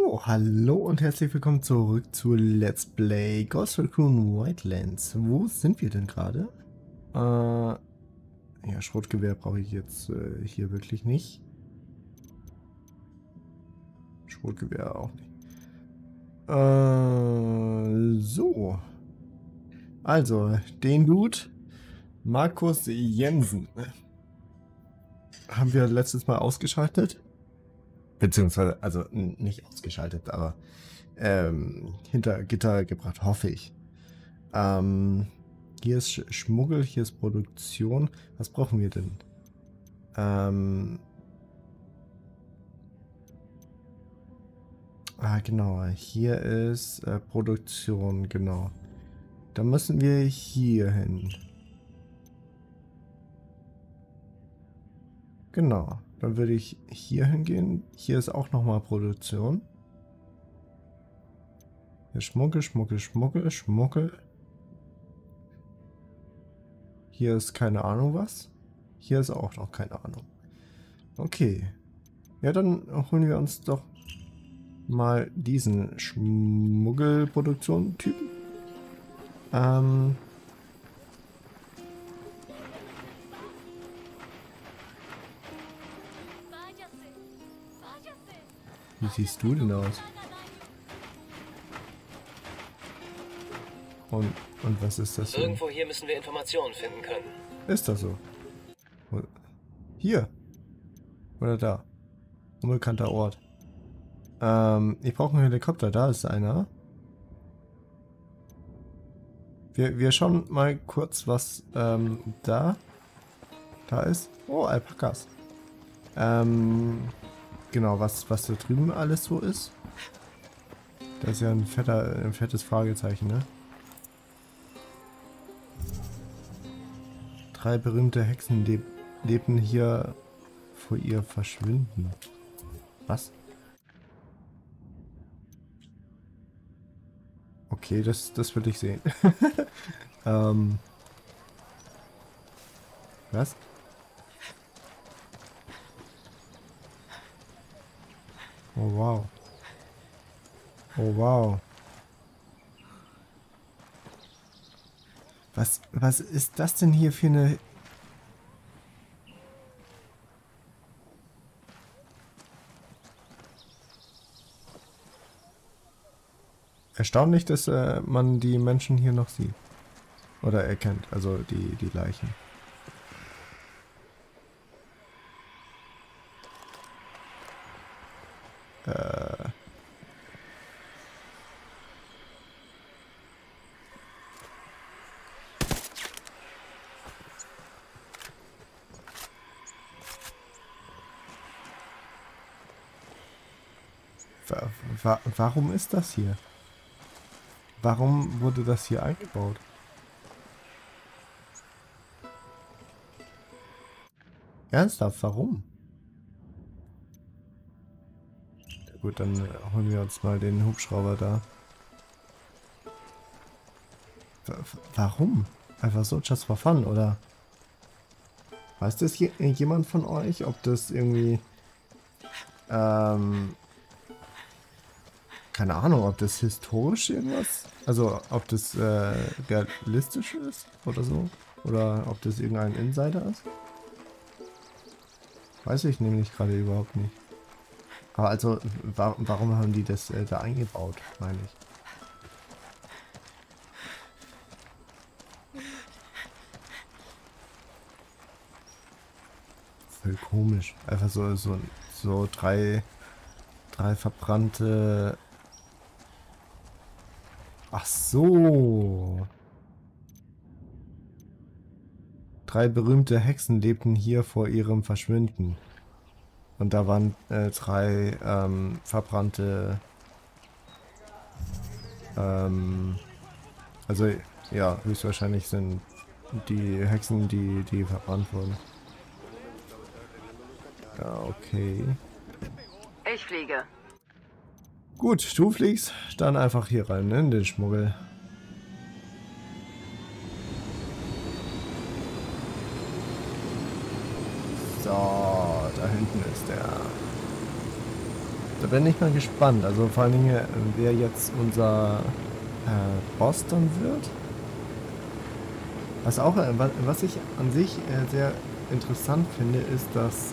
So, hallo und herzlich willkommen zurück zu Let's Play Ghost Recon Wildlands. Wo sind wir denn gerade? Ja, Schrotgewehr brauche ich jetzt hier wirklich nicht. Schrotgewehr auch nicht. So. Also, den Dude, Markus Jensen, haben wir letztes Mal ausgeschaltet. Beziehungsweise, also nicht ausgeschaltet, aber hinter Gitter gebracht, hoffe ich. Hier ist Schmuggel, hier ist Produktion. Was brauchen wir denn? Genau. Hier ist Produktion, genau. Da müssen wir hier hin. Genau. Dann würde ich hier hingehen. Hier ist auch nochmal Produktion. Hier Schmuggel, Schmuggel, Schmuggel, Schmuggel. Hier ist keine Ahnung was. Hier ist auch noch keine Ahnung. Okay. Ja, dann holen wir uns doch mal diesen Schmuggelproduktion-Typen. Wie siehst du denn aus? Und was ist das hier? Irgendwo hier müssen wir Informationen finden können. Ist das so? Hier. Oder da. Unbekannter Ort. Ich brauche einen Helikopter. Da ist einer. Wir schauen mal kurz, was da ist. Oh, Alpakas. Genau, was da drüben alles so ist. Da ist ja ein fettes Fragezeichen, ne? 3 berühmte Hexen lebten hier vor ihr Verschwinden. Was? Okay, das will ich sehen. Was? Oh wow. Oh wow. Was ist das denn hier für eine... Erstaunlich, dass man die Menschen hier noch sieht. Oder erkennt, also die Leichen. Warum ist das hier? Warum wurde das hier eingebaut? Ernsthaft, warum? Ja, gut, dann holen wir uns mal den Hubschrauber da. Warum? Einfach so, just for fun, oder? Weiß das hier jemand von euch, ob das irgendwie... keine Ahnung, ob das historisch irgendwas... Also, ob das realistisch ist oder so? Oder ob das irgendein Insider ist? Weiß ich nämlich gerade überhaupt nicht. Aber also, warum haben die das da eingebaut, meine ich? Voll komisch. Einfach so drei verbrannte... Ach so. 3 berühmte Hexen lebten hier vor ihrem Verschwinden. Und da waren 3 verbrannte... also, ja, höchstwahrscheinlich sind die Hexen, die verbrannt wurden. Ja, okay. Ich fliege. Gut, du fliegst dann einfach hier rein, ne, in den Schmuggel. So, da hinten ist der. Da bin ich mal gespannt. Also vor allen Dingen, wer jetzt unser Boss dann wird. Was auch, was ich an sich sehr interessant finde, ist, dass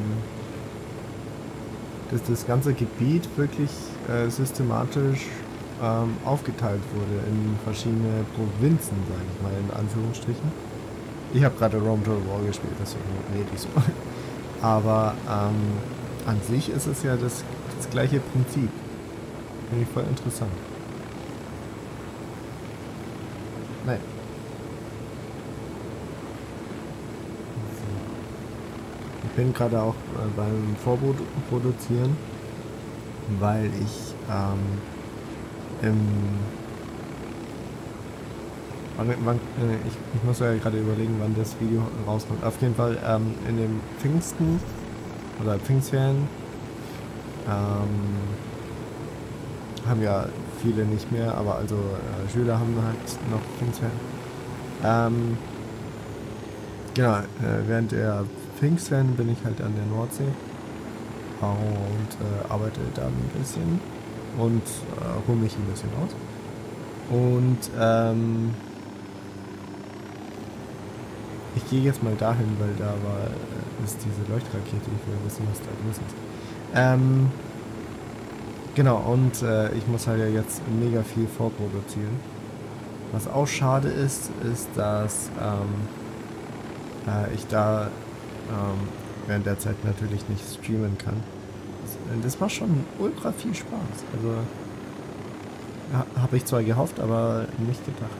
das ganze Gebiet wirklich systematisch aufgeteilt wurde in verschiedene Provinzen, sage ich mal, in Anführungsstrichen. Ich habe gerade Rome Total War gespielt, deswegen rede ich so. Aber an sich ist es ja das gleiche Prinzip. Finde ich voll interessant. Nein. Ich bin gerade auch beim Vorproduzieren, weil ich ich muss ja gerade überlegen, wann das Video rauskommt. Auf jeden Fall in dem Pfingsten oder Pfingstferien haben ja viele nicht mehr, aber also Schüler haben halt noch Pfingstferien. Genau, während der Pfingstferien bin ich halt an der Nordsee und arbeite da ein bisschen und ruhe mich ein bisschen aus. Und ich gehe jetzt mal dahin, weil da ist diese Leuchtrakete. Ich will wissen, was da los ist. Genau, und ich muss halt ja jetzt mega viel vorproduzieren. Was auch schade ist, dass ich da während der Zeit natürlich nicht streamen kann. Das macht schon ultra viel Spaß. Also habe ich zwar gehofft, aber nicht gedacht.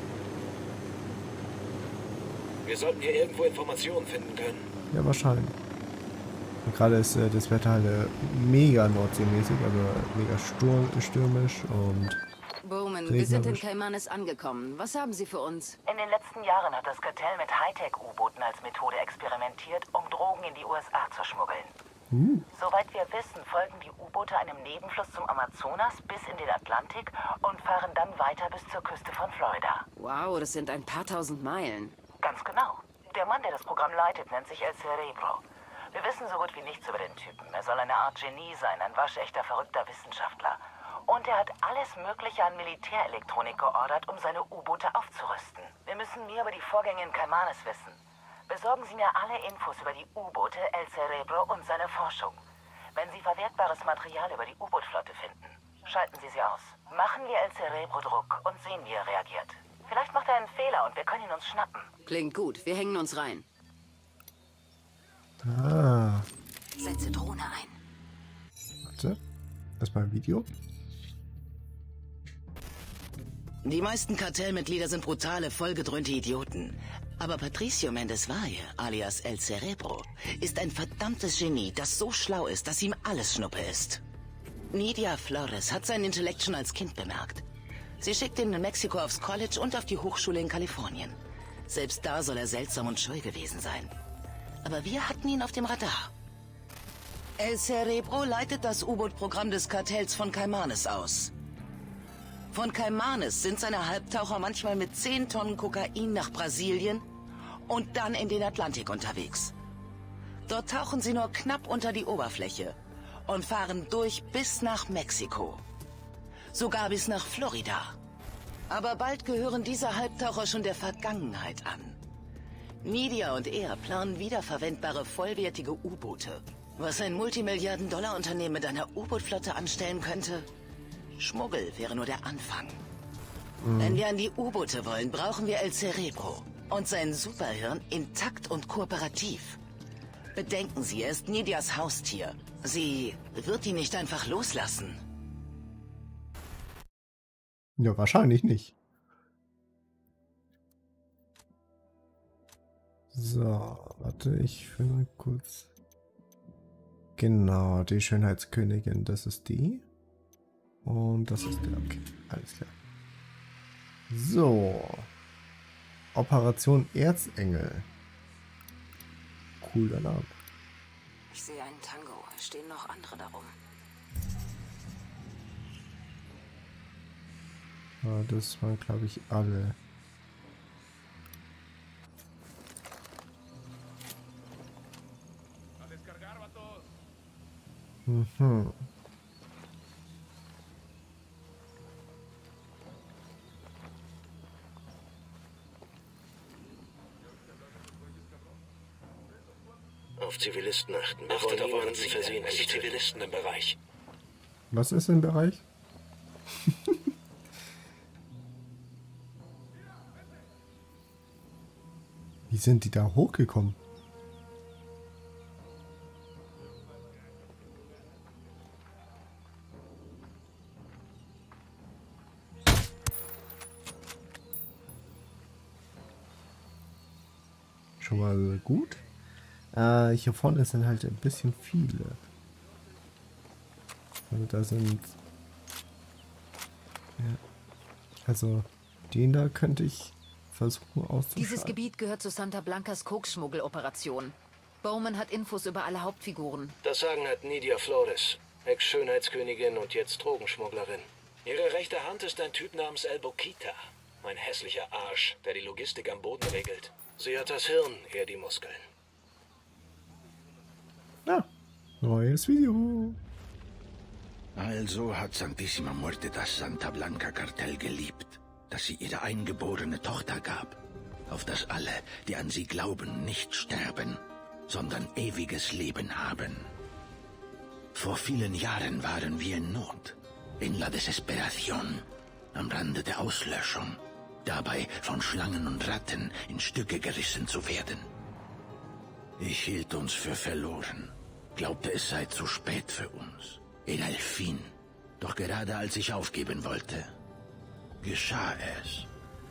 Wir sollten hier irgendwo Informationen finden können. Ja, wahrscheinlich. Und gerade ist das Wetter halt mega nordseemäßig, also mega stürmisch und Bowman, wir sind in Caymanes angekommen. Was haben Sie für uns? In den letzten Jahren hat das Kartell mit Hightech-U-Booten als Methode experimentiert, um Drogen in die USA zu schmuggeln. Soweit wir wissen, folgen die U-Boote einem Nebenfluss zum Amazonas bis in den Atlantik und fahren dann weiter bis zur Küste von Florida. Wow, das sind ein paar tausend Meilen. Ganz genau. Der Mann, der das Programm leitet, nennt sich El Cerebro. Wir wissen so gut wie nichts über den Typen. Er soll eine Art Genie sein, ein waschechter, verrückter Wissenschaftler. Und er hat alles Mögliche an Militärelektronik geordert, um seine U-Boote aufzurüsten. Wir müssen mehr über die Vorgänge in Caymanes wissen. Besorgen Sie mir alle Infos über die U-Boote, El Cerebro und seine Forschung. Wenn Sie verwertbares Material über die U-Boot-Flotte finden, schalten Sie sie aus. Machen wir El Cerebro Druck und sehen, wie er reagiert. Vielleicht macht er einen Fehler und wir können ihn uns schnappen. Klingt gut, wir hängen uns rein. Ah. Setze Drohne ein. Warte. Erstmal ein Video. Die meisten Kartellmitglieder sind brutale, vollgedröhnte Idioten. Aber Patricio Mendes Valle, alias El Cerebro, ist ein verdammtes Genie, das so schlau ist, dass ihm alles Schnuppe ist. Nidia Flores hat sein Intellekt schon als Kind bemerkt. Sie schickt ihn in Mexiko aufs College und auf die Hochschule in Kalifornien. Selbst da soll er seltsam und scheu gewesen sein. Aber wir hatten ihn auf dem Radar. El Cerebro leitet das U-Boot-Programm des Kartells von Caymanes aus. Von Caymanes sind seine Halbtaucher manchmal mit 10 Tonnen Kokain nach Brasilien und dann in den Atlantik unterwegs. Dort tauchen sie nur knapp unter die Oberfläche und fahren durch bis nach Mexiko. Sogar bis nach Florida. Aber bald gehören diese Halbtaucher schon der Vergangenheit an. Nidia und er planen wiederverwendbare, vollwertige U-Boote. Was ein Multimilliarden-Dollar-Unternehmen mit einer U-Boot-Flotte anstellen könnte? Schmuggel wäre nur der Anfang. Wenn wir an die U-Boote wollen, brauchen wir El Cerebro und sein Superhirn intakt und kooperativ. Bedenken Sie, er ist Nidias Haustier. Sie wird ihn nicht einfach loslassen. Ja, wahrscheinlich nicht. So, warte, ich finde kurz. Genau, die Schönheitskönigin, das ist die. Und das ist der, okay, alles klar. So. Operation Erzengel. Cooler Name. Ich sehe einen Tango. Stehen noch andere darum. Ja, das waren, glaube ich, alle. Mhm. auf Zivilisten achten. Achtet auf eure Ziele. Es sind Zivilisten im Bereich. Was ist im Bereich? Wie sind die da hochgekommen? Schon mal gut. Hier vorne sind halt ein bisschen viele. Also da sind... Ja. Also den da könnte ich versuchen auszuschalten. Dieses Gebiet gehört zu Santa Blancas Koksschmuggeloperation. Bowman hat Infos über alle Hauptfiguren. Das Sagen hat Nidia Flores, Ex-Schönheitskönigin und jetzt Drogenschmugglerin. Ihre rechte Hand ist ein Typ namens El Boquita. Ein hässlicher Arsch, der die Logistik am Boden regelt. Sie hat das Hirn, er die Muskeln. Ah, neues Video. Also hat Santissima Muerte das Santa Blanca Kartell geliebt, das sie ihre eingeborene Tochter gab, auf das alle, die an sie glauben, nicht sterben, sondern ewiges Leben haben. Vor vielen Jahren waren wir in Not, in La Desesperación, am Rande der Auslöschung, dabei von Schlangen und Ratten in Stücke gerissen zu werden. Ich hielt uns für verloren, glaubte es sei zu spät für uns. In El Fin. Doch gerade als ich aufgeben wollte, geschah es.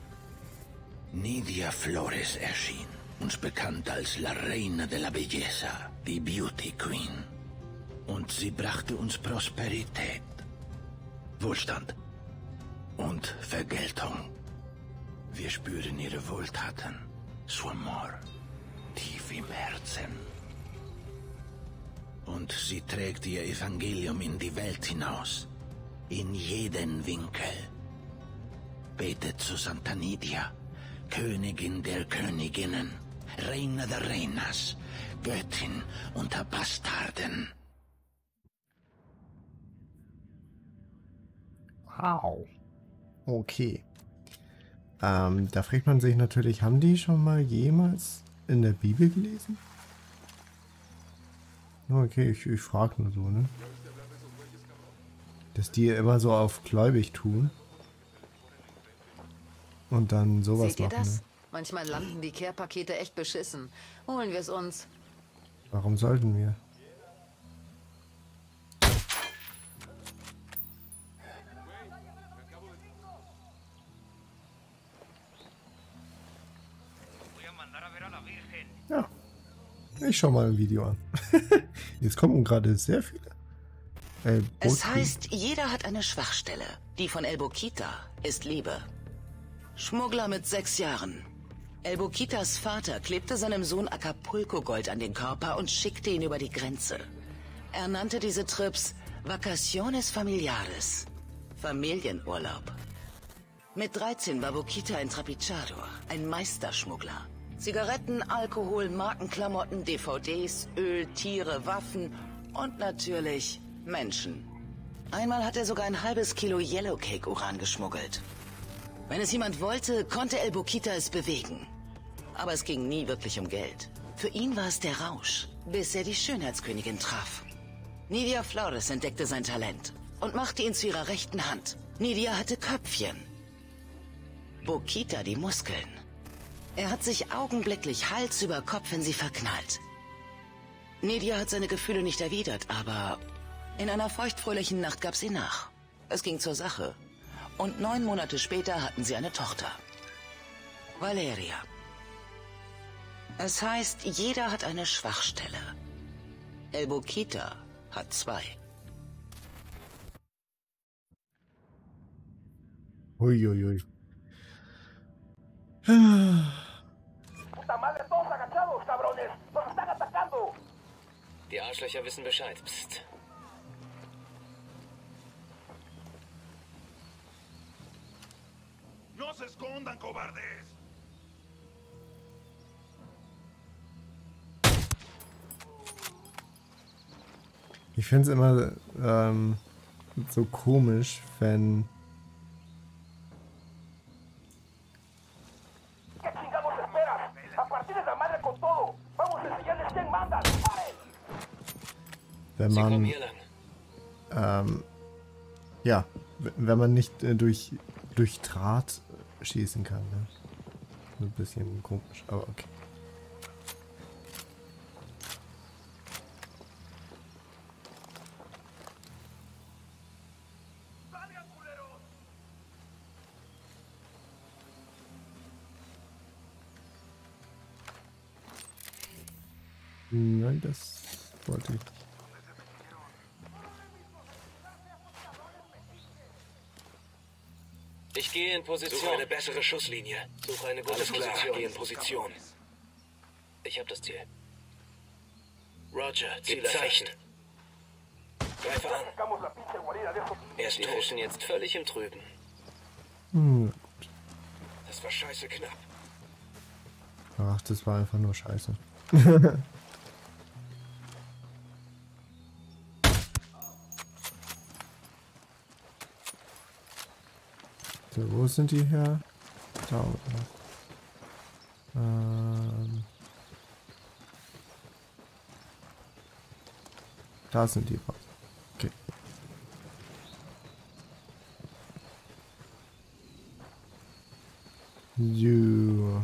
Nidia Flores erschien, uns bekannt als La Reina de la Belleza, die Beauty Queen. Und sie brachte uns Prosperität, Wohlstand und Vergeltung. Wir spüren ihre Wohltaten, su amor, tief im Herzen. Und sie trägt ihr Evangelium in die Welt hinaus, in jeden Winkel. Betet zu Santa Nidia, Königin der Königinnen, Reina de Reinas, Göttin unter Bastarden. Wow. Okay. Da fragt man sich natürlich, haben die schon mal jemals in der Bibel gelesen? Okay, ich frage nur so, ne? Dass die immer so auf gläubig tun. Und dann sowas Seht ihr machen. das? Ne? Manchmal landen die Care-Pakete echt beschissen. Holen wir es uns. Warum sollten wir? Ja. Ich schau mal ein Video an. Jetzt kommen gerade sehr viele. Es heißt, jeder hat eine Schwachstelle. Die von El Boquita ist Liebe. Schmuggler mit 6 Jahren. El Boquitas Vater klebte seinem Sohn Acapulco-Gold an den Körper und schickte ihn über die Grenze. Er nannte diese Trips Vacaciones Familiares. Familienurlaub. Mit 13 war Boquita ein Trapichador, ein Meisterschmuggler. Zigaretten, Alkohol, Markenklamotten, DVDs, Öl, Tiere, Waffen und natürlich Menschen. Einmal hat er sogar ein halbes Kilo Yellowcake-Uran geschmuggelt. Wenn es jemand wollte, konnte El Boquita es bewegen. Aber es ging nie wirklich um Geld. Für ihn war es der Rausch, bis er die Schönheitskönigin traf. Nidia Flores entdeckte sein Talent und machte ihn zu ihrer rechten Hand. Nidia hatte Köpfchen. Boquita die Muskeln. Er hat sich augenblicklich Hals über Kopf in sie verknallt. Nidia hat seine Gefühle nicht erwidert, aber in einer feuchtfröhlichen Nacht gab sie nach. Es ging zur Sache. Und 9 Monate später hatten sie eine Tochter. Valeria. Es heißt, jeder hat eine Schwachstelle. El Boquita hat 2. Uiuiui. Die Arschlöcher wissen Bescheid. Psst. ¡No se escondan, cobardes! Ich finde es immer so komisch, wenn... ¿Qué chingados esperas? ¡A partir de la madre con todo! ¡Vamos a enseñarles quién manda! wenn Sie kommen man, hier lang. ja, wenn man nicht durch Draht schießen kann. Ne? Ein bisschen komisch, aber okay. Nein, das wollte ich nicht. Ich gehe in Position. Suche eine bessere Schusslinie. Suche eine gute Position. Geh in Position. Ich habe das Ziel. Roger, Ziel erreicht. Greife an. Er ist tot. Jetzt völlig im Trüben. Das war scheiße knapp. Ach, das war einfach nur scheiße. So, wo sind die her? Da unten. Da sind die. Okay. So.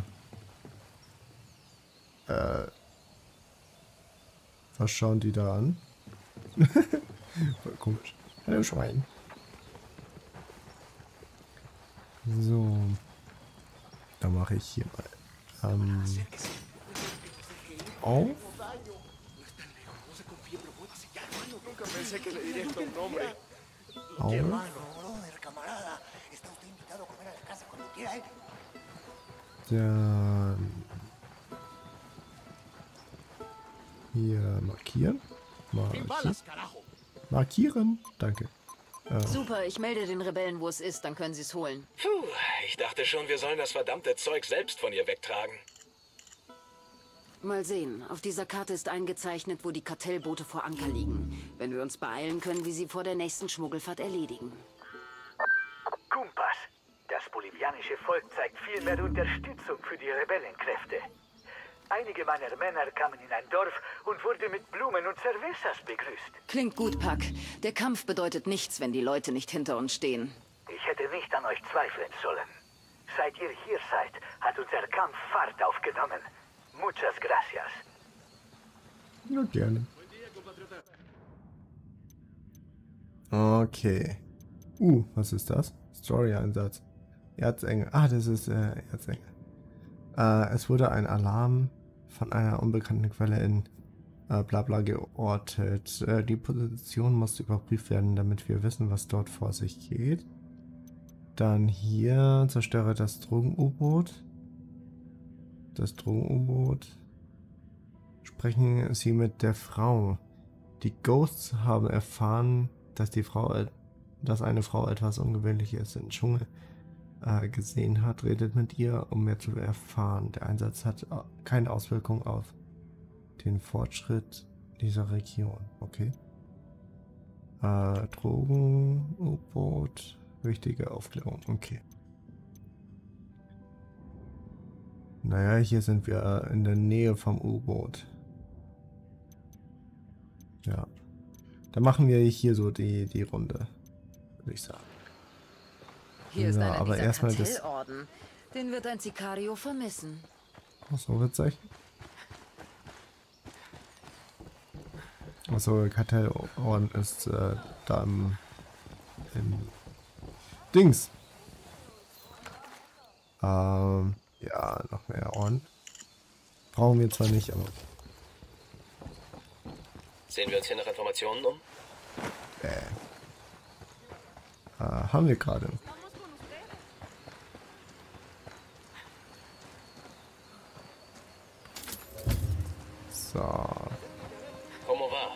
Was schauen die da an? Voll komisch. Hallo Schwein. So. Da mache ich hier mal auf. Auf. Dann hier markieren. Markieren. Danke. Super, ich melde den Rebellen, wo es ist, dann können sie es holen. Puh, ich dachte schon, wir sollen das verdammte Zeug selbst von ihr wegtragen. Mal sehen. Auf dieser Karte ist eingezeichnet, wo die Kartellboote vor Anker liegen. Wenn wir uns beeilen, können wir sie vor der nächsten Schmuggelfahrt erledigen. Kumpas. Das bolivianische Volk zeigt viel mehr Unterstützung für die Rebellenkräfte. Einige meiner Männer kamen in ein Dorf und wurden mit Blumen und Cervezas begrüßt. Klingt gut, Pack. Der Kampf bedeutet nichts, wenn die Leute nicht hinter uns stehen. Ich hätte nicht an euch zweifeln sollen. Seit ihr hier seid, hat unser Kampf Fahrt aufgenommen. Muchas gracias. Ja, gerne. Okay. Was ist das? Story-Einsatz. Erzengel. Ah, das ist Erzengel. Es wurde ein Alarm von einer unbekannten Quelle in Blabla geortet. Die Position muss überprüft werden, damit wir wissen, was dort vor sich geht. Dann hier zerstöre das Drogen-U-Boot. Das Drogen-U-Boot. Sprechen Sie mit der Frau. Die Ghosts haben erfahren, dass eine Frau etwas Ungewöhnliches im Dschungel gesehen hat. Redet mit ihr, um mehr zu erfahren. Der Einsatz hat keine Auswirkung auf den Fortschritt dieser Region. Okay. Drogen, U-Boot, wichtige Aufklärung. Okay. Naja, hier sind wir in der Nähe vom U-Boot. Ja. Dann machen wir hier so die Runde, würde ich sagen. Hier ist Ja, einer aber dieser erstmal das- Kartellorden. Den wird ein Sicario vermissen. Ausrufezeichen. Achso, Kartellorden ist da im Dings. Ja, noch mehr Orden. Brauchen wir zwar nicht, aber Sehen wir uns hier nach Informationen um? haben wir gerade. So. Como va?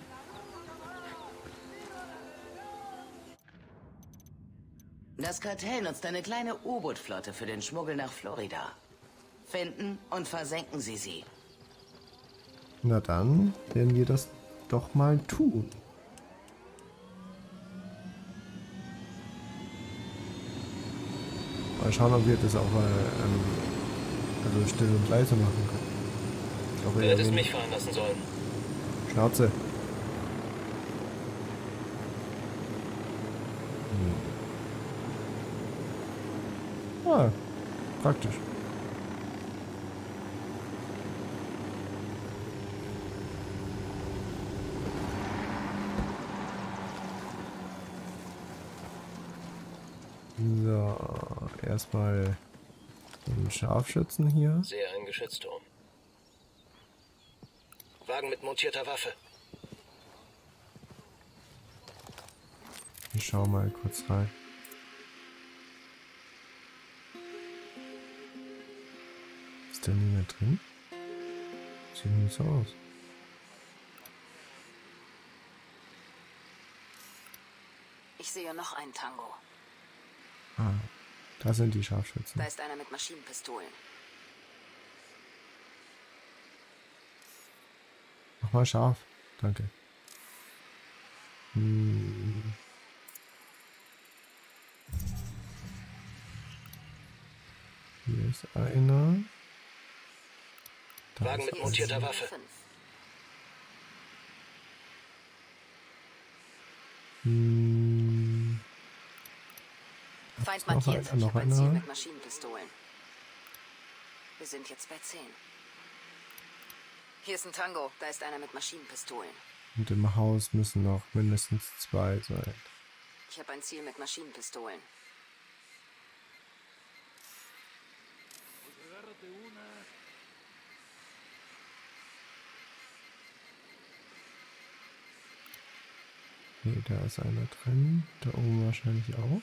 Das Kartell nutzt eine kleine U-Boot-Flotte für den Schmuggel nach Florida. Finden und versenken Sie sie. Na dann werden wir das doch mal tun. Mal schauen, ob wir das auch also still und leise machen können. Ich glaube, Du eher hättest wenig. mich fahren lassen sollen. Schnauze. Ah, praktisch. So, erstmal den Scharfschützen hier. Sehr ein Geschützturm. Wagen mit montierter Waffe. Ich schau mal kurz rein. Ist da niemand drin? Sieht nicht so aus. Ich sehe noch einen Tango. Ah, da sind die Scharfschützen. Da ist einer mit Maschinenpistolen. Mach mal scharf. Danke. Hm. Hier ist einer. Da Wagen ist mit montierter Waffe. 5. hm. Feind Noch markiert. einer, noch Ich habe ein Ziel einer. mit Maschinenpistolen. Wir sind jetzt bei 10. Hier ist ein Tango. Da ist einer mit Maschinenpistolen. Und im Haus müssen noch mindestens 2 sein. Ich habe ein Ziel mit Maschinenpistolen. Nee, da ist einer drin. Da oben wahrscheinlich auch.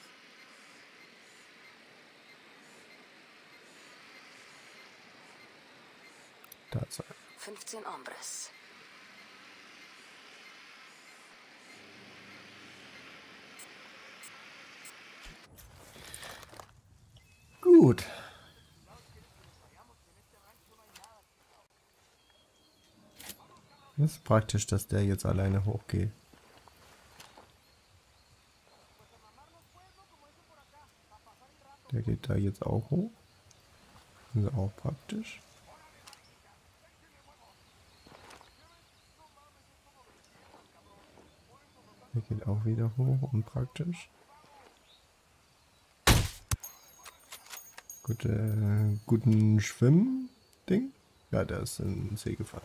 Da ist einer. 15 Hombres. Gut. Das ist praktisch, dass der jetzt alleine hochgeht. Der geht da jetzt auch hoch. Das ist auch praktisch. Der geht auch wieder hoch und praktisch. Guten Schwimm-Ding. Ja, der ist in den See gefallen.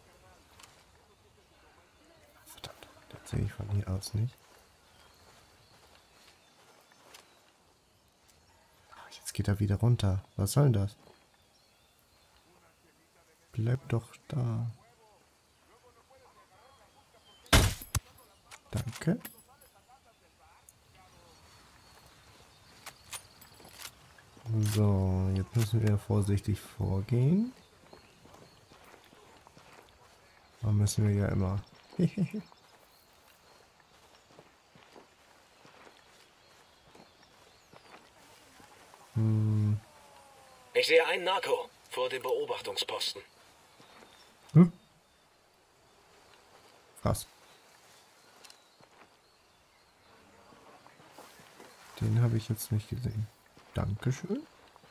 Verdammt, den sehe ich von hier aus nicht. Jetzt geht er wieder runter. Was soll denn das? Bleib doch da. Danke. So, jetzt müssen wir vorsichtig vorgehen. Da müssen wir ja immer. Ich sehe einen Narco vor dem Beobachtungsposten. Krass. Den habe ich jetzt nicht gesehen. Dankeschön.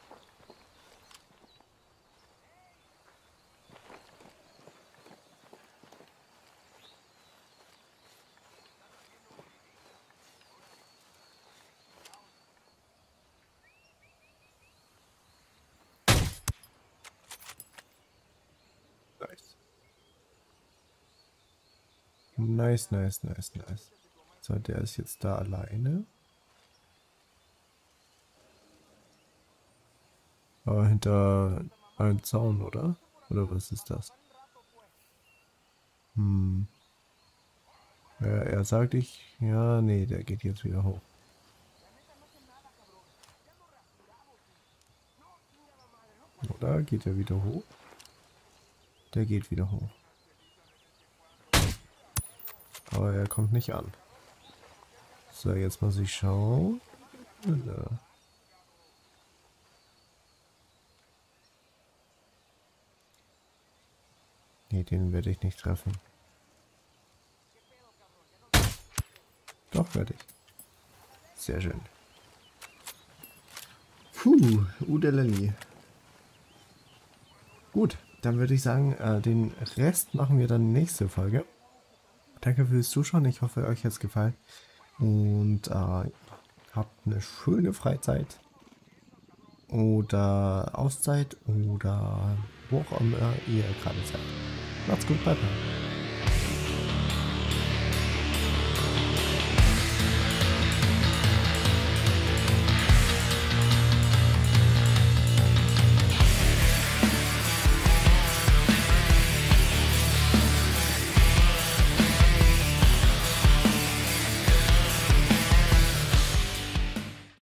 Nice. So, der ist jetzt da alleine. Aber hinter einem Zaun, oder? Oder was ist das? Ja, er sagt ja, nee, der geht jetzt wieder hoch. Oder geht er wieder hoch? Der geht wieder hoch. Aber er kommt nicht an. So, jetzt muss ich schauen. Nee, den werde ich nicht treffen. Doch, werde ich. Sehr schön. Puh, Udeleli. Gut, dann würde ich sagen, den Rest machen wir dann nächste Folge. Danke fürs Zuschauen. Ich hoffe, euch hat es gefallen. Und habt eine schöne Freizeit. oder Auszeit oder wo auch immer ihr gerade seid. Macht's gut, bye bye.